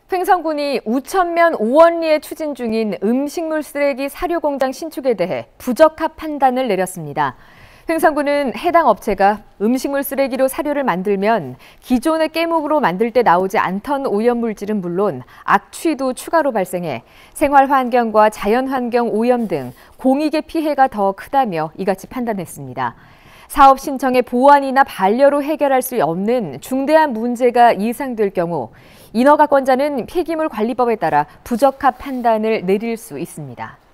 횡성군이 우천면 오원리에 추진 중인 음식물 쓰레기 사료 공장 신축에 대해 부적합 판단을 내렸습니다. 횡성군은 해당 업체가 음식물 쓰레기로 사료를 만들면 기존의 깨묵으로 만들 때 나오지 않던 오염물질은 물론 악취도 추가로 발생해 생활환경과 자연환경 오염 등 공익의 피해가 더 크다며 이같이 판단했습니다. 사업 신청의 보완이나 반려로 해결할 수 없는 중대한 문제가 예상될 경우 인허가권자는 폐기물 관리법에 따라 부적합 판단을 내릴 수 있습니다.